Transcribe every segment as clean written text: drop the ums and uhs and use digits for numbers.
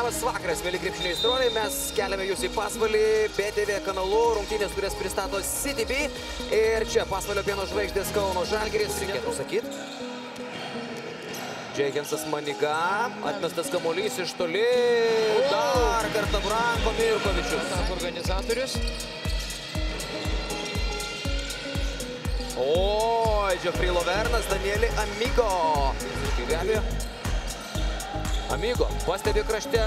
Labas vakaras, mėly krepšinio aistruoliai, mes keliame jūs į Pasvalį BTV kanalu, rungtynės, kurias pristato CTB. Ir čia Pasvalio pieno žvaigždės Kauno Žalgiris, reikėtų sakyti. Džeikensas Maniga, atmestas kamuolys iš toli, dar kartą Branko Mirkovičius. Organizatorius. Oi, Džefri Lovernas, Danielį Amigo. Amigo pastebi krašte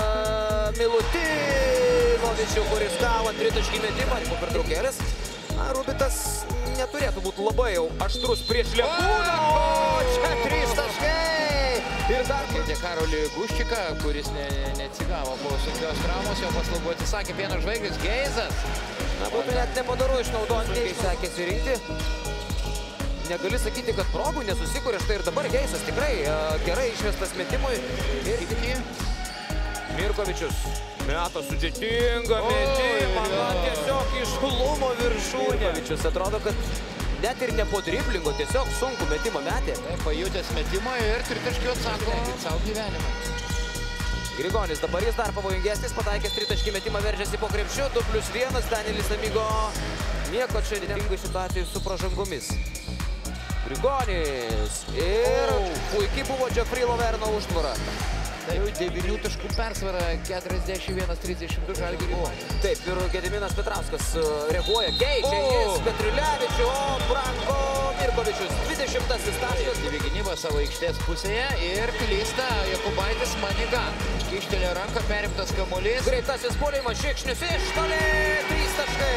Milutinovičių, kuris gavo tritaškį metimą po pertraukėlės. Rubitas neturėtų būti labai jau aštrus prieš Lekūną. O čia 3 taškai. Ir dar Kėdė Karolį Guščiką, kuris neatsigavo po sunkios traumos, jo paslaugų atsisakė pieno žvaigždės Geizas. Būtų net nepadaru išnaudoti, kai sekėsi rinkti. Negali sakyti, kad progų nesusikūrė. Štai ir dabar Geisas tikrai gerai išvestas metimui. Ir iki Mirkovičius meta sudėtingą metimą. Tiesiog išklumo viršūnė. Mirkovičius atrodo, kad net ir ne po driblingo, tiesiog sunku metimą metė. Pajutęs metimą ir tritaškių atsako savo gyvenimą. Grigonis dabar jis dar pavojingesnis, pataikęs tritaškį metimą, veržiasi po krepšiu. 2+1, Danielis Amigo. Nieko čia netingai situacijai su pražangomis. Grigonis ir puikiai buvo Džefri Loverno užtvara. Jau 9 taškų persvara, 41-32 Žalgiriui. Taip, ir Gediminas Petrauskas reaguoja, keičia jis Petrilevičių, o Branko Mirkovičius 20-asis taškas. Gynyba savo aikštės pusėje ir klysta Jokubaitis Maniga. Kištelė ranką, perimtas kamuolys. Greitasis puolimas, Šikšnius iš toli, 3 taškai,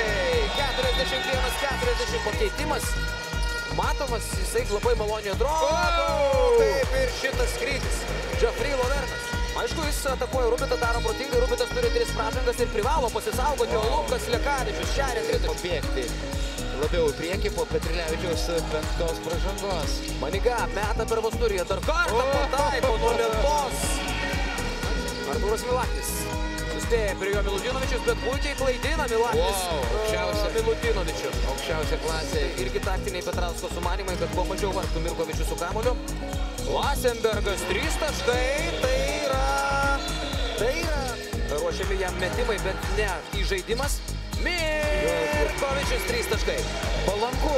41-40 pakeitimas. Matomas, jisai labai maloniai atrodo, kaip ir šitas skrydis. Džefri Lovernas. Aišku, jis atakuoja Rubitą, daro protingai, Rubitas turi 3 pražangas ir privalo pasisaugoti, o Lukas Lekavičius šeria tritaškį. Pabėgti labiau į priekį po Petrilevičiaus 5 pražangos. Maniga meta per Vosturiją, dar kartą pataiko nuo lentos. Artūras Milaknis. Suspėja prie jo Milutinovičius, bet puikiai klaidina Milaknis Milutinovičių. Aukščiausia klasė. Irgi taktiniai Petrausko sumanimai, kad kuo mažiau vartų Mirkovičius su kamuoliu. Lasenbergas 3 taškai, tai yra ruošiami jam metimai, bet ne įžaidimas. Mirkovičius 3 taškai. Palanku.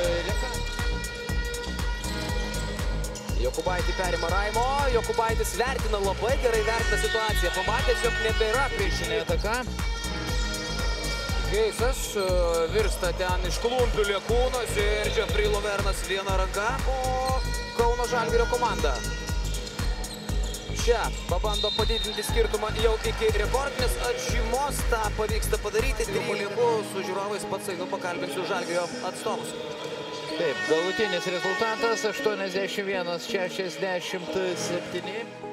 Jokubaitį perima Raimo, Jokubaitis vertina, labai gerai vertina situaciją, pamatęs, jog nebėra priešinė ataka. Geisas virsta ten iš klumpių Lekūnas ir Džefri Lovernas viena ranka, o Kauno Žalgirio komanda čia pabando padidinti skirtumą jau iki rekordinės atžymos, tą pavyksta padaryti. Palieku su žiūrovais pats einu pakalbinsiu Žalgirio atstovus. Taip, galutinis rezultatas 81-67.